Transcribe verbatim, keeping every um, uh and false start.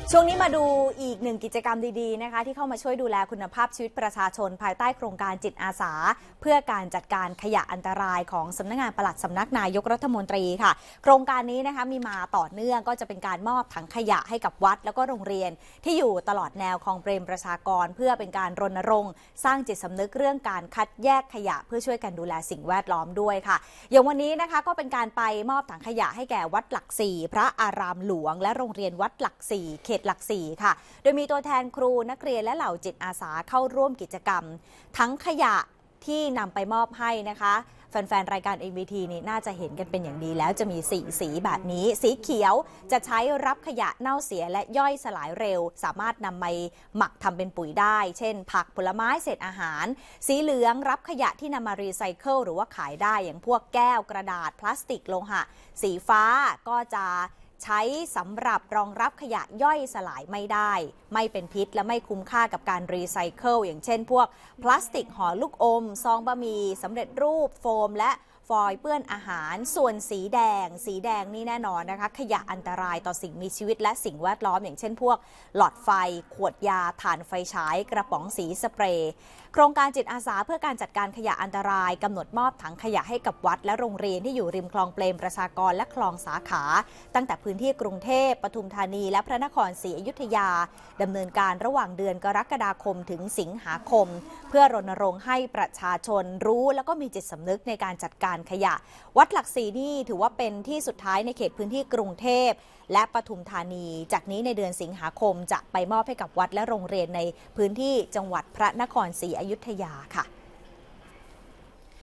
ช่วงนี้มาดูอีกหนึ่งกิจกรรมดีๆนะคะที่เข้ามาช่วยดูแลคุณภาพชีวิตประชาชนภายใต้โครงการจิตอาสาเพื่อการจัดการขยะอันตรายของสำนักงานปลัดสำนักนายกรัฐมนตรีค่ะโครงการนี้นะคะมีมาต่อเนื่องก็จะเป็นการมอบถังขยะให้กับวัดแล้วก็โรงเรียนที่อยู่ตลอดแนวคลองเปรมประชากรเพื่อเป็นการรณรงค์สร้างจิตสำนึกเรื่องการคัดแยกขยะเพื่อช่วยกันดูแลสิ่งแวดล้อมด้วยค่ะอย่างวันนี้นะคะก็เป็นการไปมอบถังขยะให้แก่วัดหลักสี่พระอารามหลวงและโรงเรียนวัดหลักสี่เขตหลักสี่ค่ะโดยมีตัวแทนครูนักเรียนและเหล่าจิตอาสาเข้าร่วมกิจกรรมทั้งขยะที่นำไปมอบให้นะคะแฟนๆรายการ เอ็ม วี ที นี่น่าจะเห็นกันเป็นอย่างดีแล้วจะมีสีสีแบบนี้สีเขียวจะใช้รับขยะเน่าเสียและย่อยสลายเร็วสามารถนำไปหมักทำเป็นปุ๋ยได้เช่นผักผลไม้เศษอาหารสีเหลืองรับขยะที่นำมารีไซเคิลหรือว่าขายได้อย่างพวกแก้วกระดาษพลาสติกโลหะสีฟ้าก็จะใช้สำหรับรองรับขยะย่อยสลายไม่ได้ไม่เป็นพิษและไม่คุ้มค่ากับการรีไซเคิลอย่างเช่นพวกพลาสติกห่อลูกอมซองบะหมี่สำเร็จรูปโฟมและฟอยล์เปื้อนอาหารส่วนสีแดงสีแดงนี่แน่นอนนะคะขยะอันตรายต่อสิ่งมีชีวิตและสิ่งแวดล้อมอย่างเช่นพวกหลอดไฟขวดยาถ่านไฟฉายกระป๋องสีสเปรย์โครงการจิตอาสาเพื่อการจัดการขยะอันตรายกำหนดมอบถังขยะให้กับวัดและโรงเรียนที่อยู่ริมคลองเปรมประชากรและคลองสาขาตั้งแต่พื้นที่กรุงเทพปทุมธานีและพระนครศรีอยุธยาดำเนินการระหว่างเดือนกรกฎาคมถึงสิงหาคมเพื่อรณรงค์ให้ประชาชนรู้แล้วก็มีจิตสำนึกในการจัดการขยะวัดหลักสี่นี่ถือว่าเป็นที่สุดท้ายในเขตพื้นที่กรุงเทพและปทุมธานีจากนี้ในเดือนสิงหาคมจะไปมอบให้กับวัดและโรงเรียนในพื้นที่จังหวัดพระนครศรีอยุธยาค่ะ